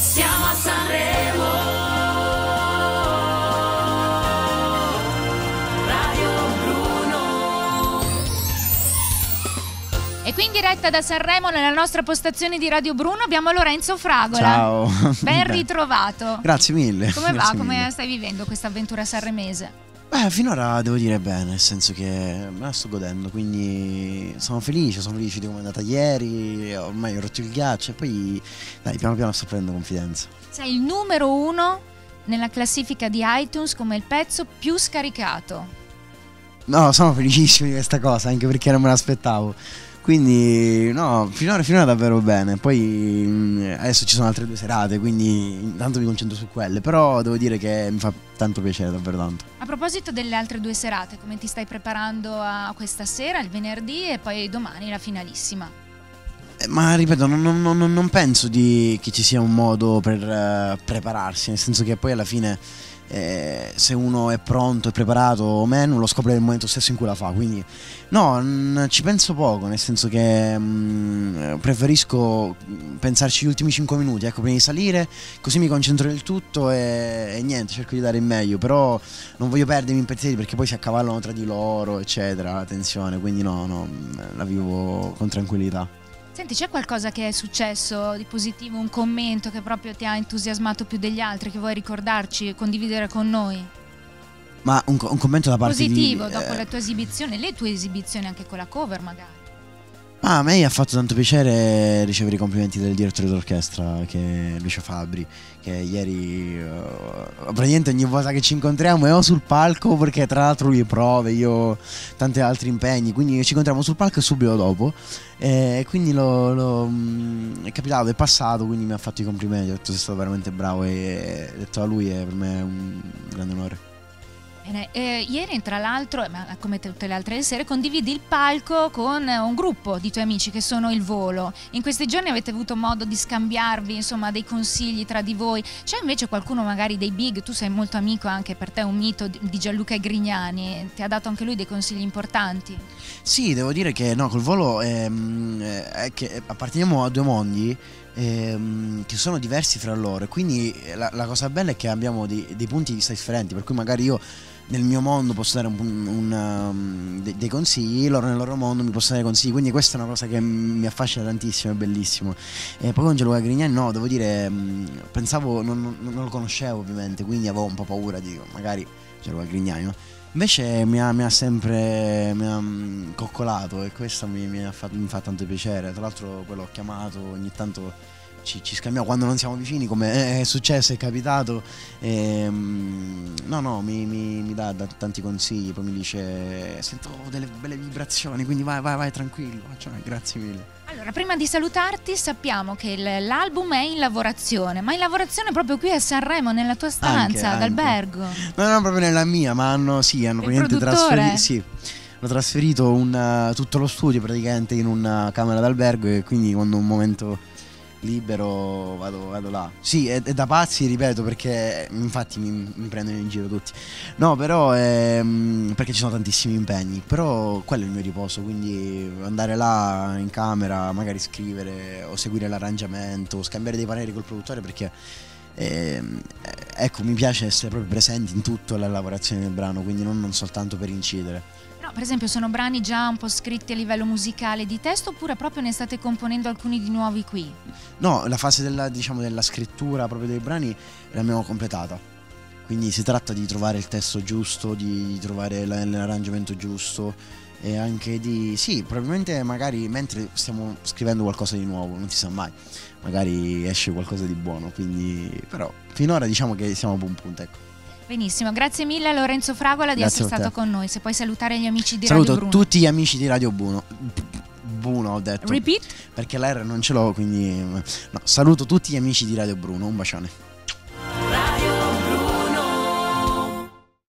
Siamo a Sanremo. Radio Bruno. E qui in diretta da Sanremo, nella nostra postazione di Radio Bruno, abbiamo Lorenzo Fragola. Ciao. Ben ritrovato. Grazie mille. Come va? Grazie Come mille. stai vivendo questa avventura sanremese? Finora devo dire bene, nel senso che me la sto godendo, quindi sono felice di come è andata ieri, ormai ho rotto il ghiaccio e poi dai, piano piano sto prendendo confidenza. Sei il numero 1 nella classifica di iTunes come il pezzo più scaricato. No, sono felicissimo di questa cosa, anche perché non me l'aspettavo. Quindi no, finora davvero bene. Poi adesso ci sono altre 2 serate, quindi intanto mi concentro su quelle. Però devo dire che mi fa tanto piacere, davvero tanto. A proposito delle altre 2 serate, come ti stai preparando a questa sera, il venerdì e poi domani la finalissima? Ma ripeto, non penso che ci sia un modo per prepararsi, nel senso che poi alla fine se uno è pronto e preparato o meno lo scopre nel momento stesso in cui la fa, quindi no, ci penso poco, nel senso che preferisco pensarci gli ultimi 5 minuti, ecco, prima di salire, così mi concentro nel tutto e niente, cerco di dare il meglio, però non voglio perdermi in pensieri perché poi si accavallano tra di loro, eccetera, la tensione, quindi no, la vivo con tranquillità. Senti, c'è qualcosa che è successo di positivo, un commento che proprio ti ha entusiasmato più degli altri, che vuoi ricordarci e condividere con noi? Ma un commento da parte positivo, dopo la tua esibizione, le tue esibizioni anche con la cover magari. A me ha fatto tanto piacere ricevere i complimenti del direttore d'orchestra, che è Lucio Fabbri, che ieri praticamente ogni volta che ci incontriamo è o sul palco, perché tra l'altro lui prove, io tanti altri impegni, quindi ci incontriamo sul palco e subito dopo, e quindi è capitato, è passato, quindi mi ha fatto i complimenti, ho detto sei stato veramente bravo e detto a lui è per me un grande onore. Bene, ieri tra l'altro, come tutte le altre sere, condividi il palco con un gruppo di tuoi amici che sono Il Volo. In questi giorni avete avuto modo di scambiarvi, insomma, dei consigli tra di voi. C'è invece qualcuno magari dei big, tu sei molto amico, anche per te un mito di Gianluca Grignani, ti ha dato anche lui dei consigli importanti? Sì, devo dire che no, col Volo è che apparteniamo a 2 mondi che sono diversi fra loro, e quindi la cosa bella è che abbiamo dei punti di vista differenti, per cui magari io nel mio mondo posso dare dei consigli, loro nel loro mondo mi possono dare consigli, quindi questa è una cosa che mi affascina tantissimo, è bellissimo. E poi con Gianluca Grignani no, devo dire, pensavo, non lo conoscevo ovviamente, quindi avevo un po' paura di magari Gianluca Grignani, no? Invece mi ha sempre coccolato, e questo mi fa tanto piacere. Tra l'altro poi l'ho chiamato, ogni tanto ci scambiamo quando non siamo vicini, come è successo, è capitato, mi dà tanti consigli, poi mi dice sento delle belle vibrazioni, quindi vai tranquillo, cioè, grazie mille. Allora, prima di salutarti, sappiamo che l'album è in lavorazione, ma in lavorazione proprio qui a Sanremo, nella tua stanza, Anche. d'albergo. No, non proprio nella mia, ma hanno praticamente produttore? hanno trasferito tutto lo studio praticamente in una camera d'albergo, e quindi quando ho un momento libero vado là. Sì, è da pazzi, ripeto, perché infatti mi prendono in giro tutti. No, però perché ci sono tantissimi impegni, però quello è il mio riposo, quindi andare là in camera, magari scrivere o seguire l'arrangiamento, o scambiare dei pareri col produttore, perché ecco, mi piace essere proprio presenti in tutto la lavorazione del brano, quindi non soltanto per incidere. No, per esempio, sono brani già un po' scritti a livello musicale di testo, oppure proprio ne state componendo alcuni di nuovi qui? No, la fase della scrittura proprio dei brani l'abbiamo completata. Quindi si tratta di trovare il testo giusto, di trovare l'arrangiamento giusto, e anche sì, probabilmente magari mentre stiamo scrivendo qualcosa di nuovo, non si sa mai, magari esce qualcosa di buono, quindi però finora diciamo che siamo a buon punto, ecco. Benissimo, grazie mille a Lorenzo Fragola di Grazie essere a te. stato con noi. Se puoi salutare gli amici di Saluto Radio Bruno. tutti gli amici di Radio Bruno. Bruno ho detto. Repeat? Perché l'R non ce l'ho, quindi no, saluto tutti gli amici di Radio Bruno, un bacione.